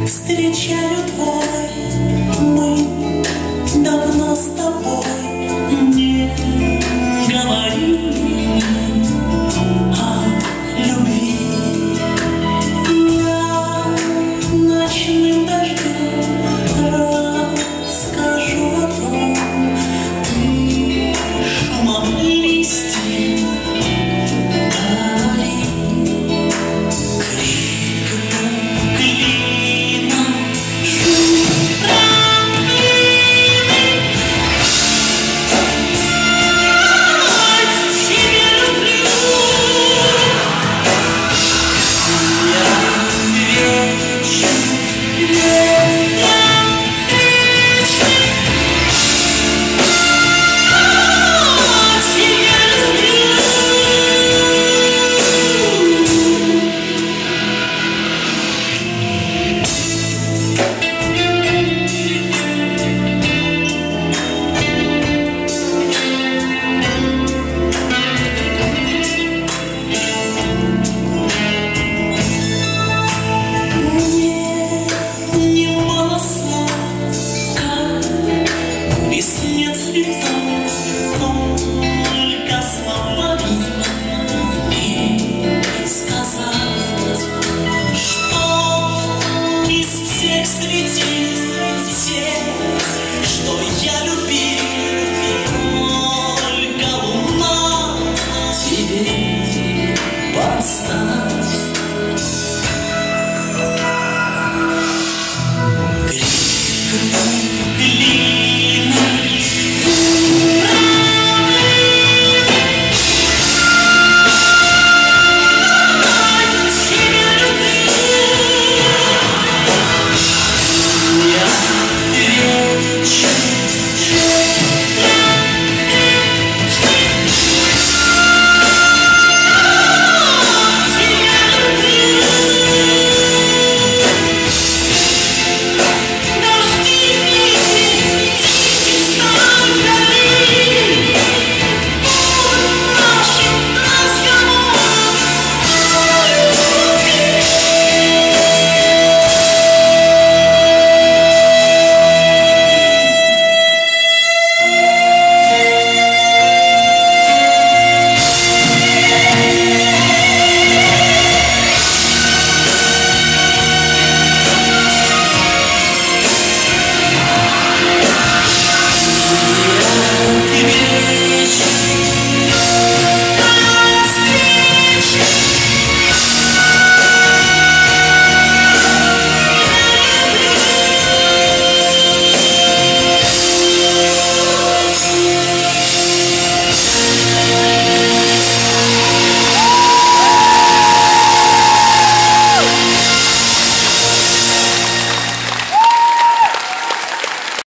встречаю твой. Мы давно с тобой не говорили о любви. Я ночным дождем расскажу о том, ты шумом листьев дали, криком клином шум равнины. Тебя люблю, я вечен, вечен. Тебя люблю. Мне немало слов, как весне цветов, только словами и сказать, что из всех светил тех, что я люблю.